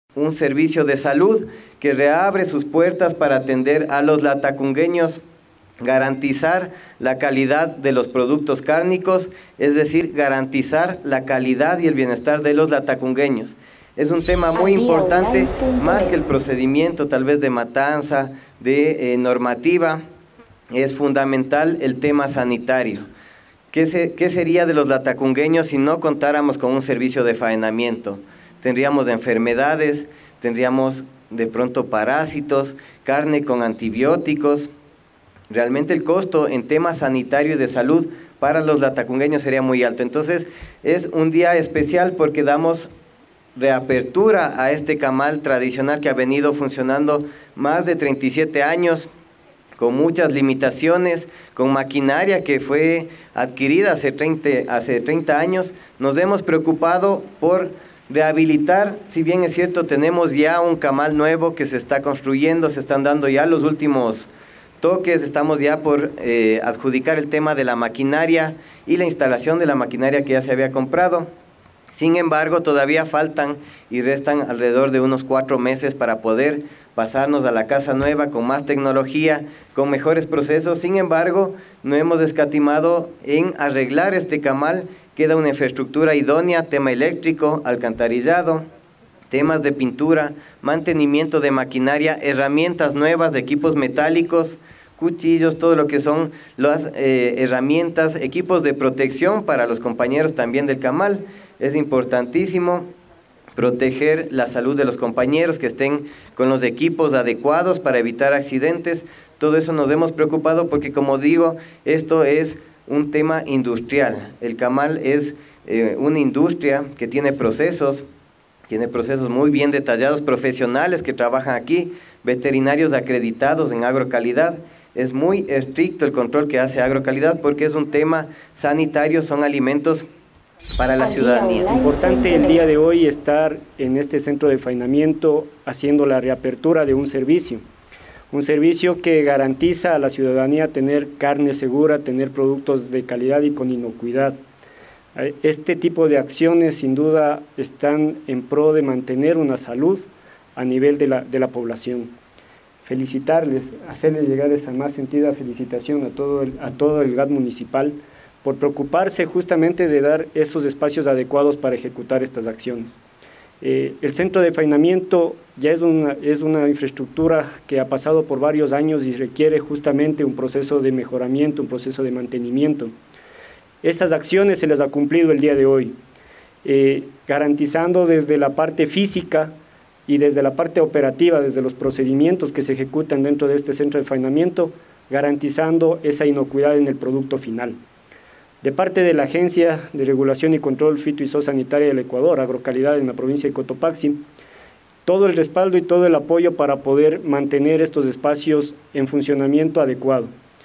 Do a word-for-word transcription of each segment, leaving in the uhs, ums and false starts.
un servicio de salud que reabre sus puertas para atender a los latacungueños, garantizar la calidad de los productos cárnicos, es decir, garantizar la calidad y el bienestar de los latacungueños. Es un tema muy importante, más que el procedimiento tal vez de matanza, de eh, normativa, es fundamental el tema sanitario. ¿Qué, se, ¿Qué sería de los latacungueños si no contáramos con un servicio de faenamiento? Tendríamos enfermedades, tendríamos de pronto parásitos, carne con antibióticos. Realmente el costo en temas sanitarios y de salud para los latacungueños sería muy alto. Entonces es un día especial porque damos reapertura a este camal tradicional que ha venido funcionando más de treinta y siete años, con muchas limitaciones, con maquinaria que fue adquirida hace treinta, hace treinta años. Nos hemos preocupado por rehabilitar, si bien es cierto, tenemos ya un camal nuevo que se está construyendo, se están dando ya los últimos toques, estamos ya por eh, adjudicar el tema de la maquinaria y la instalación de la maquinaria que ya se había comprado. Sin embargo, todavía faltan y restan alrededor de unos cuatro meses para poder pasarnos a la casa nueva con más tecnología, con mejores procesos. Sin embargo, no hemos escatimado en arreglar este camal. Queda una infraestructura idónea, tema eléctrico, alcantarillado, temas de pintura, mantenimiento de maquinaria, herramientas nuevas, equipos metálicos, cuchillos, todo lo que son las eh, herramientas, equipos de protección para los compañeros también del camal. Es importantísimo proteger la salud de los compañeros, que estén con los equipos adecuados para evitar accidentes. Todo eso nos hemos preocupado porque, como digo, esto es un tema industrial. El camal es eh, una industria que tiene procesos, tiene procesos muy bien detallados, profesionales que trabajan aquí, veterinarios acreditados en agrocalidad. Es muy estricto el control que hace agrocalidad porque es un tema sanitario, son alimentos para la ciudadanía. Importante el día de hoy estar en este centro de faenamiento haciendo la reapertura de un servicio. Un servicio que garantiza a la ciudadanía tener carne segura, tener productos de calidad y con inocuidad. Este tipo de acciones sin duda están en pro de mantener una salud a nivel de la, de la población. Felicitarles, hacerles llegar esa más sentida felicitación a todo el, a todo el G A T municipal por preocuparse justamente de dar esos espacios adecuados para ejecutar estas acciones. Eh, el centro de faenamiento ya es una, es una infraestructura que ha pasado por varios años y requiere justamente un proceso de mejoramiento, un proceso de mantenimiento. Esas acciones se las ha cumplido el día de hoy, eh, garantizando desde la parte física y desde la parte operativa, desde los procedimientos que se ejecutan dentro de este centro de faenamiento, garantizando esa inocuidad en el producto final. De parte de la Agencia de Regulación y Control Fito y Zoosanitaria del Ecuador, Agrocalidad en la provincia de Cotopaxi, todo el respaldo y todo el apoyo para poder mantener estos espacios en funcionamiento adecuado.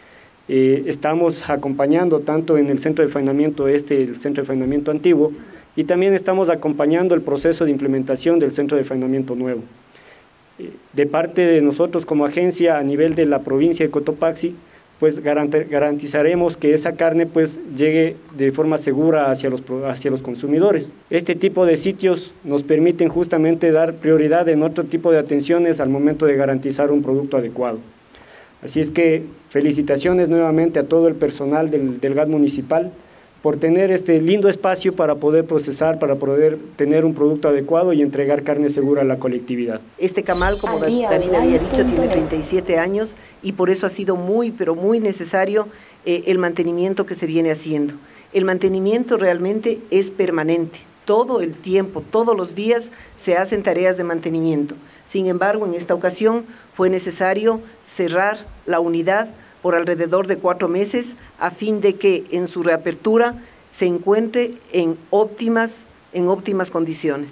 Eh, estamos acompañando tanto en el centro de faenamiento este, el centro de faenamiento antiguo, y también estamos acompañando el proceso de implementación del centro de faenamiento nuevo. Eh, de parte de nosotros como agencia a nivel de la provincia de Cotopaxi, pues garantizaremos que esa carne pues llegue de forma segura hacia los, hacia los consumidores. Este tipo de sitios nos permiten justamente dar prioridad en otro tipo de atenciones al momento de garantizar un producto adecuado. Así es que felicitaciones nuevamente a todo el personal del, del G A T municipal por tener este lindo espacio para poder procesar, para poder tener un producto adecuado y entregar carne segura a la colectividad. Este camal, como David había dicho, tiene treinta y siete años y por eso ha sido muy, pero muy necesario eh, el mantenimiento que se viene haciendo. El mantenimiento realmente es permanente. Todo el tiempo, todos los días se hacen tareas de mantenimiento. Sin embargo, en esta ocasión fue necesario cerrar la unidad por alrededor de cuatro meses, a fin de que en su reapertura se encuentre en óptimas, en óptimas condiciones.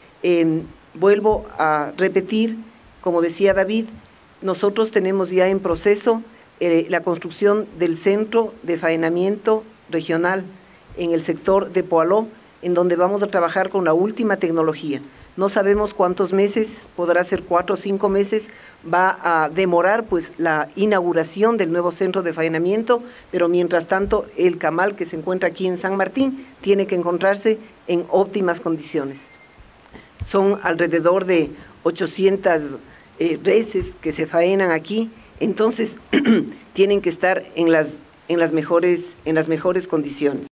Eh, vuelvo a repetir, como decía David, nosotros tenemos ya en proceso eh, la construcción del centro de faenamiento regional en el sector de Poaló, en donde vamos a trabajar con la última tecnología. No sabemos cuántos meses, podrá ser cuatro o cinco meses, va a demorar pues la inauguración del nuevo centro de faenamiento, pero mientras tanto el camal que se encuentra aquí en San Martín tiene que encontrarse en óptimas condiciones. son alrededor de ochocientas eh, reses que se faenan aquí, entonces tienen que estar en las, en las, mejores, en las mejores condiciones.